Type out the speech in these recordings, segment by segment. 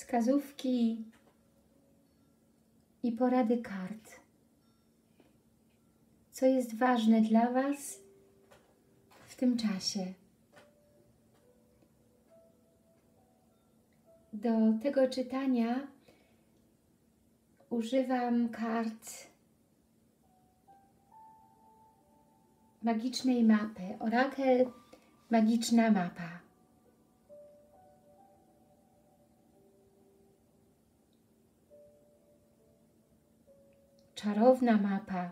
wskazówki i porady kart. Co jest ważne dla Was w tym czasie. Do tego czytania używam kart magicznej mapy. Orakel Magiczna Mapa. Czarowna mapa,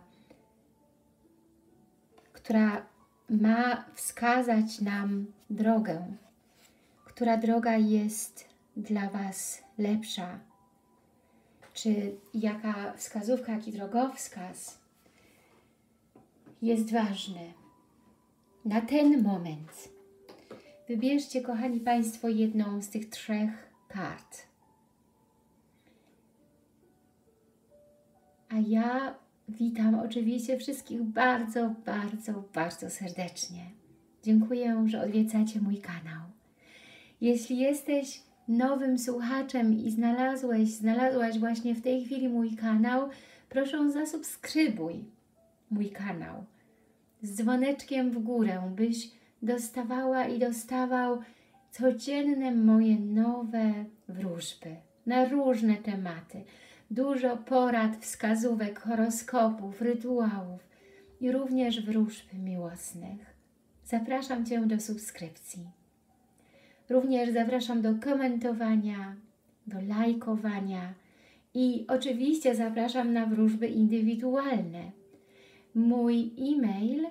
która ma wskazać nam drogę, która droga jest dla Was lepsza, czy jaka wskazówka, jaki drogowskaz jest ważny na ten moment. Wybierzcie, kochani Państwo, jedną z tych 3 kart. A ja witam oczywiście wszystkich bardzo, bardzo, bardzo serdecznie. Dziękuję, że odwiedzacie mój kanał. Jeśli jesteś nowym słuchaczem i znalazłaś właśnie w tej chwili mój kanał, proszę zasubskrybuj mój kanał z dzwoneczkiem w górę, byś dostawała i dostawał codzienne moje nowe wróżby na różne tematy. Dużo porad, wskazówek, horoskopów, rytuałów i również wróżb miłosnych. Zapraszam Cię do subskrypcji. Również zapraszam do komentowania, do lajkowania i oczywiście zapraszam na wróżby indywidualne. Mój e-mail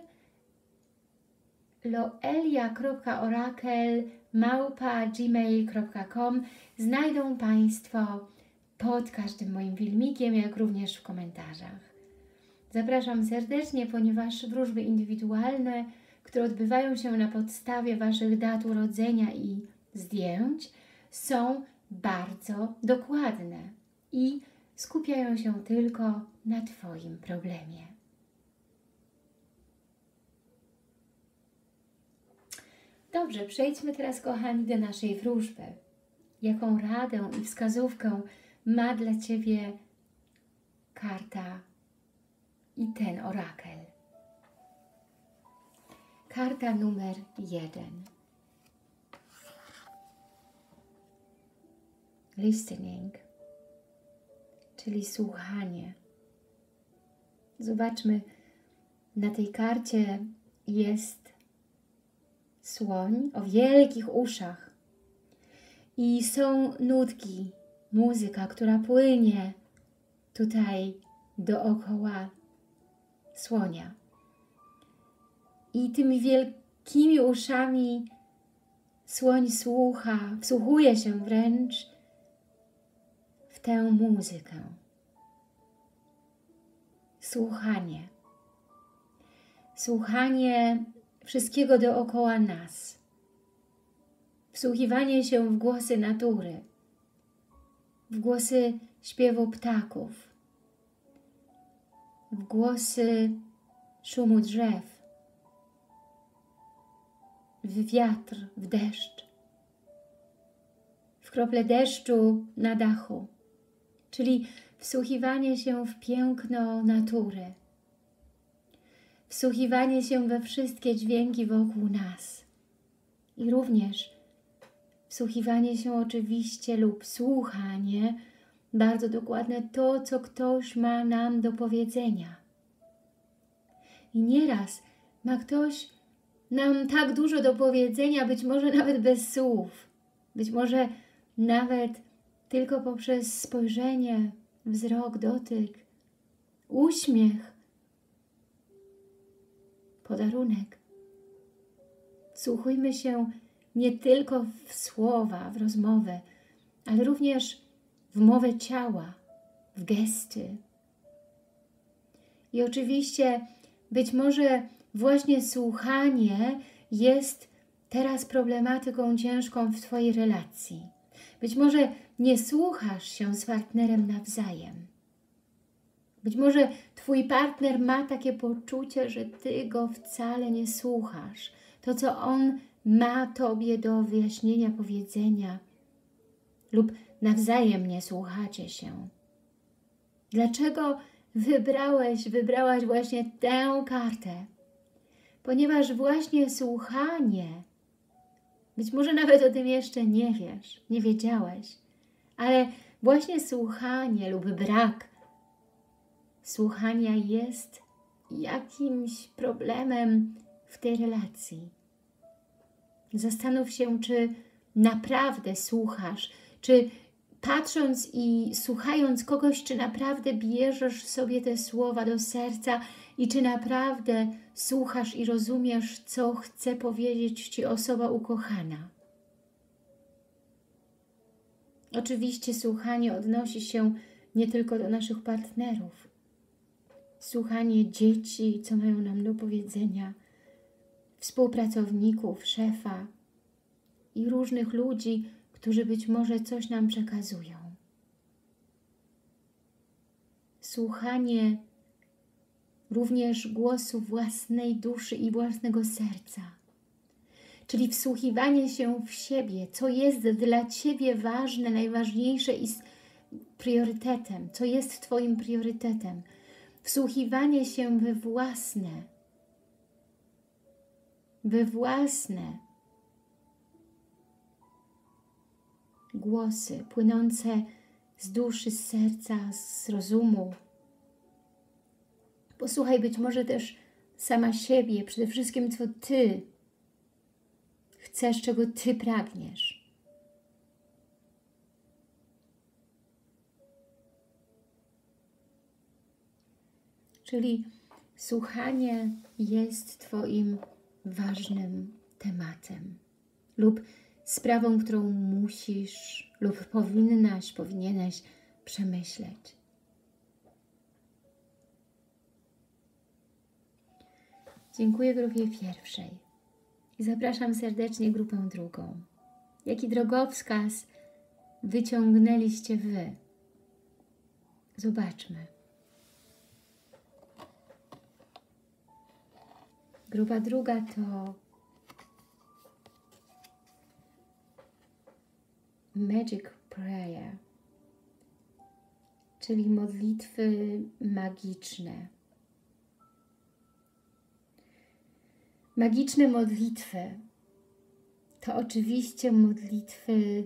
loelia.orakel@gmail.com znajdą Państwo pod każdym moim filmikiem, jak również w komentarzach. Zapraszam serdecznie, ponieważ wróżby indywidualne, które odbywają się na podstawie Waszych dat urodzenia i zdjęć, są bardzo dokładne i skupiają się tylko na Twoim problemie. Dobrze, przejdźmy teraz, kochani, do naszej wróżby. Jaką radę i wskazówkę ma dla Ciebie karta i ten orakel? Karta numer 1. Listening, czyli słuchanie. Zobaczmy, na tej karcie jest słoń o wielkich uszach i są nutki, muzyka, która płynie tutaj dookoła słonia. I tymi wielkimi uszami słoń słucha, wsłuchuje się wręcz w tę muzykę. Słuchanie. Słuchanie wszystkiego dookoła nas. Wsłuchiwanie się w głosy natury, w głosy śpiewu ptaków, w głosy szumu drzew, w wiatr, w deszcz, w krople deszczu na dachu, czyli wsłuchiwanie się w piękno natury, wsłuchiwanie się we wszystkie dźwięki wokół nas i również wsłuchiwanie się oczywiście lub słuchanie, bardzo dokładne to, co ktoś ma nam do powiedzenia. I nieraz ma ktoś nam tak dużo do powiedzenia, być może nawet bez słów, być może nawet tylko poprzez spojrzenie, wzrok, dotyk, uśmiech, podarunek. Wsłuchujmy się nie tylko w słowa, w rozmowę, ale również w mowę ciała, w gesty. I oczywiście być może właśnie słuchanie jest teraz problematyką ciężką w Twojej relacji. Być może nie słuchasz się z partnerem nawzajem. Być może Twój partner ma takie poczucie, że Ty go wcale nie słuchasz. To, co on ma Tobie do wyjaśnienia, powiedzenia, lub nawzajem nie słuchacie się. Dlaczego wybrałaś właśnie tę kartę? Ponieważ właśnie słuchanie, być może nawet o tym jeszcze nie wiesz, nie wiedziałeś, ale właśnie słuchanie lub brak słuchania jest jakimś problemem w tej relacji. Zastanów się, czy naprawdę słuchasz, czy patrząc i słuchając kogoś, czy naprawdę bierzesz sobie te słowa do serca i czy naprawdę słuchasz i rozumiesz, co chce powiedzieć Ci osoba ukochana. Oczywiście słuchanie odnosi się nie tylko do naszych partnerów. Słuchanie dzieci, co mają nam do powiedzenia, współpracowników, szefa i różnych ludzi, którzy być może coś nam przekazują. Słuchanie również głosu własnej duszy i własnego serca, czyli wsłuchiwanie się w siebie, co jest dla Ciebie ważne, najważniejsze i priorytetem, co jest Twoim priorytetem. Wsłuchiwanie się we własne głosy płynące z duszy, z serca, z rozumu. Posłuchaj być może też sama siebie, przede wszystkim co Ty chcesz, czego Ty pragniesz. Czyli słuchanie jest Twoim ważnym tematem lub sprawą, którą musisz lub powinieneś przemyśleć. Dziękuję grupie pierwszej i zapraszam serdecznie grupę drugą. Jaki drogowskaz wyciągnęliście Wy? Zobaczmy. Grupa druga to Magic Prayer, czyli modlitwy magiczne. Magiczne modlitwy to oczywiście modlitwy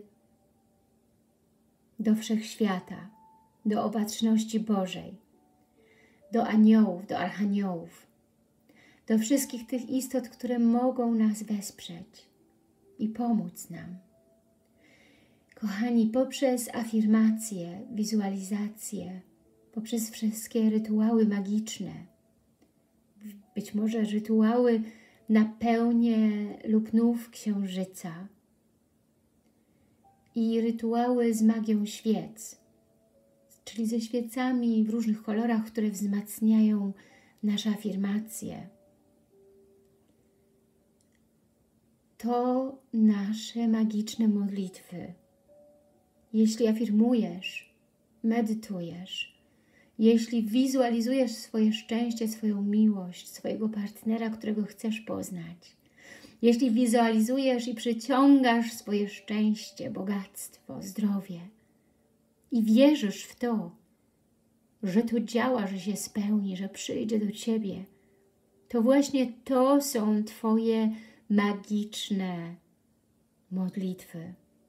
do Wszechświata, do Opatrzności Bożej, do aniołów, do archaniołów, do wszystkich tych istot, które mogą nas wesprzeć i pomóc nam. Kochani, poprzez afirmacje, wizualizacje, poprzez wszystkie rytuały magiczne, być może rytuały na pełnię lub nów księżyca i rytuały z magią świec, czyli ze świecami w różnych kolorach, które wzmacniają nasze afirmacje. To nasze magiczne modlitwy. Jeśli afirmujesz, medytujesz, jeśli wizualizujesz swoje szczęście, swoją miłość, swojego partnera, którego chcesz poznać, jeśli wizualizujesz i przyciągasz swoje szczęście, bogactwo, zdrowie i wierzysz w to, że to działa, że się spełni, że przyjdzie do Ciebie, to właśnie to są Twoje magiczne modlitwy.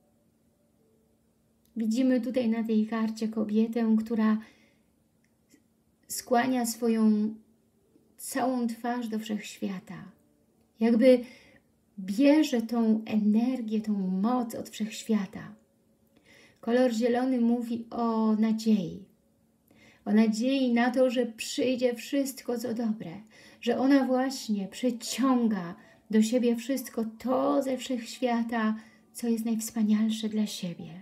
Widzimy tutaj na tej karcie kobietę, która skłania swoją całą twarz do Wszechświata. Jakby bierze tą energię, tą moc od Wszechświata. Kolor zielony mówi o nadziei. O nadziei na to, że przyjdzie wszystko, co dobre. Że ona właśnie przyciąga do siebie wszystko to ze Wszechświata, co jest najwspanialsze dla siebie.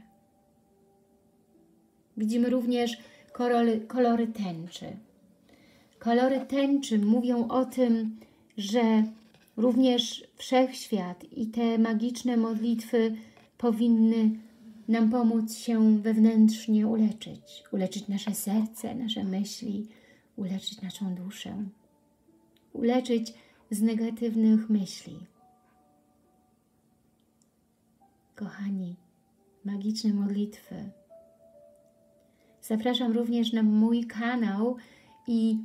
Widzimy również kolory tęczy. Kolory tęczy mówią o tym, że również Wszechświat i te magiczne modlitwy powinny nam pomóc się wewnętrznie uleczyć. Uleczyć nasze serce, nasze myśli, uleczyć naszą duszę. Uleczyć z negatywnych myśli. Kochani, magiczne modlitwy. Zapraszam również na mój kanał i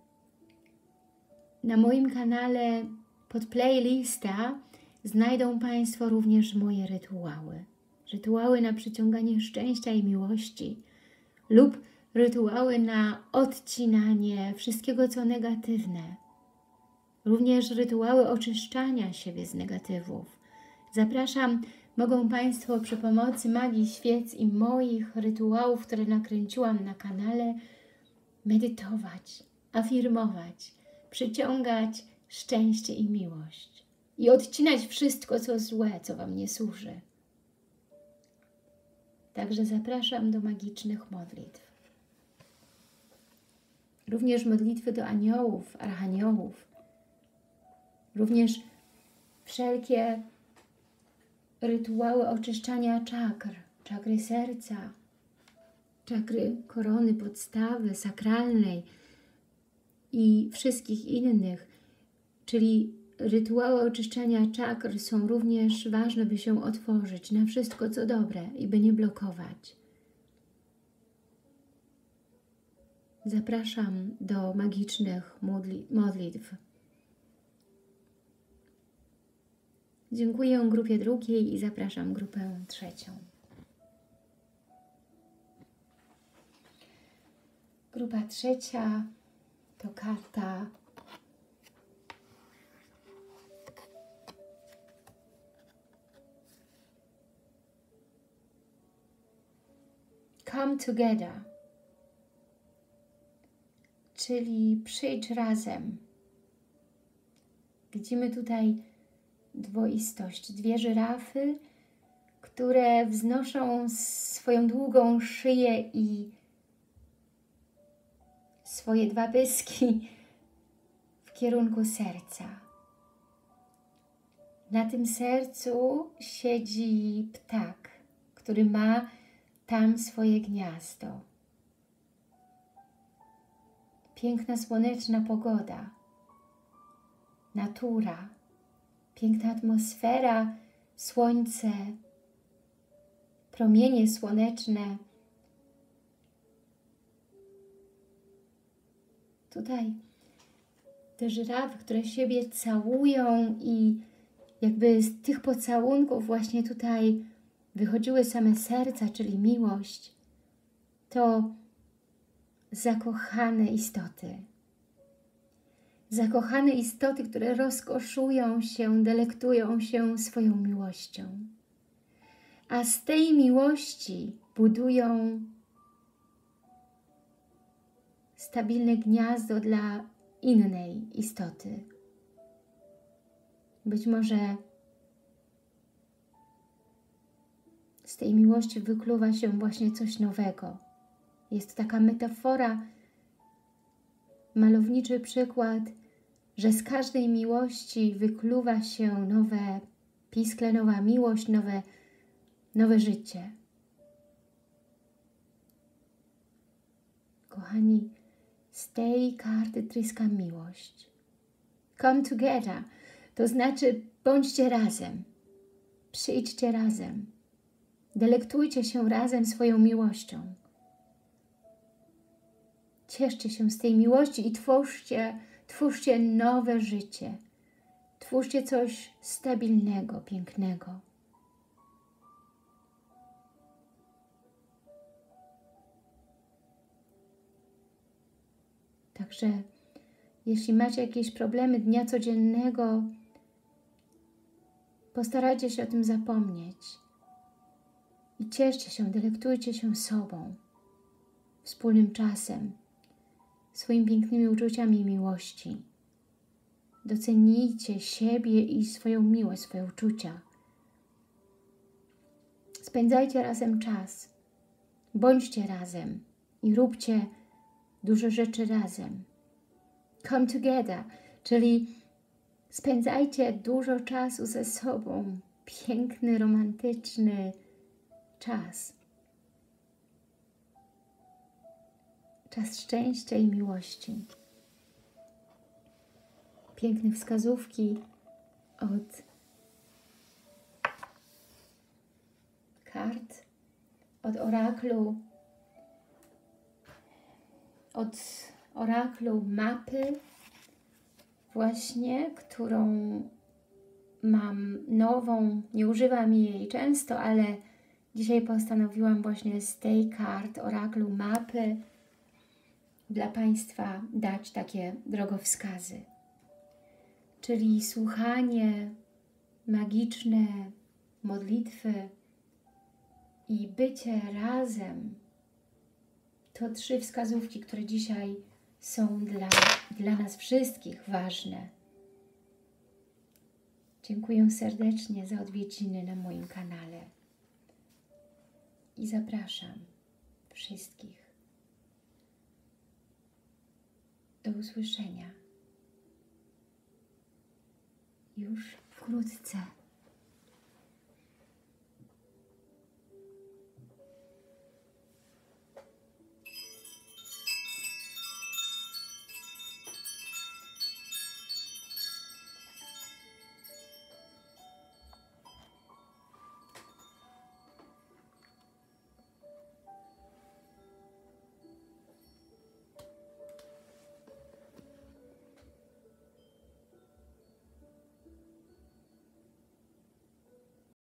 na moim kanale pod playlista znajdą Państwo również moje rytuały. Rytuały na przyciąganie szczęścia i miłości lub rytuały na odcinanie wszystkiego, co negatywne. Również rytuały oczyszczania siebie z negatywów. Zapraszam, mogą Państwo przy pomocy magii świec i moich rytuałów, które nakręciłam na kanale, medytować, afirmować, przyciągać szczęście i miłość i odcinać wszystko, co złe, co Wam nie służy. Także zapraszam do magicznych modlitw. Również modlitwy do aniołów, archaniołów. Również wszelkie rytuały oczyszczania czakr, czakry serca, czakry korony, podstawy, sakralnej i wszystkich innych, czyli rytuały oczyszczania czakr są również ważne, by się otworzyć na wszystko, co dobre i by nie blokować. Zapraszam do magicznych modlitw. Dziękuję grupie drugiej i zapraszam grupę trzecią. Grupa trzecia to karta Come Together, czyli przyjdź razem. Widzimy tutaj dwoistość. Dwie żyrafy, które wznoszą swoją długą szyję i swoje dwa pyski w kierunku serca. Na tym sercu siedzi ptak, który ma tam swoje gniazdo. Piękna, słoneczna pogoda, natura, piękna atmosfera, słońce, promienie słoneczne. Tutaj te żyrafy, które siebie całują i jakby z tych pocałunków właśnie tutaj wychodziły same serca, czyli miłość, to zakochane istoty. Zakochane istoty, które rozkoszują się, delektują się swoją miłością. A z tej miłości budują stabilne gniazdo dla innej istoty. Być może z tej miłości wykluwa się właśnie coś nowego. Jest to taka metafora, malowniczy przykład, że z każdej miłości wykluwa się nowe piskle, nowa miłość, nowe życie. Kochani, z tej karty tryska miłość. Come together, to znaczy bądźcie razem, przyjdźcie razem, delektujcie się razem swoją miłością. Cieszcie się z tej miłości i twórzcie nowe życie. Twórzcie coś stabilnego, pięknego. Także jeśli macie jakieś problemy dnia codziennego, postarajcie się o tym zapomnieć. I cieszcie się, delektujcie się sobą, wspólnym czasem, swoimi pięknymi uczuciami miłości. Docenijcie siebie i swoją miłość, swoje uczucia. Spędzajcie razem czas. Bądźcie razem i róbcie dużo rzeczy razem. Come together, czyli spędzajcie dużo czasu ze sobą. Piękny, romantyczny czas. Czas szczęścia i miłości. Piękne wskazówki od kart od oraklu mapy właśnie, którą mam nową, nie używam jej często, ale dzisiaj postanowiłam właśnie z tej kart oraklu mapy dla Państwa dać takie drogowskazy. Czyli słuchanie, magiczne modlitwy i bycie razem. To 3 wskazówki, które dzisiaj są dla nas wszystkich ważne. Dziękuję serdecznie za odwiedziny na moim kanale i zapraszam wszystkich. Do usłyszenia już wkrótce.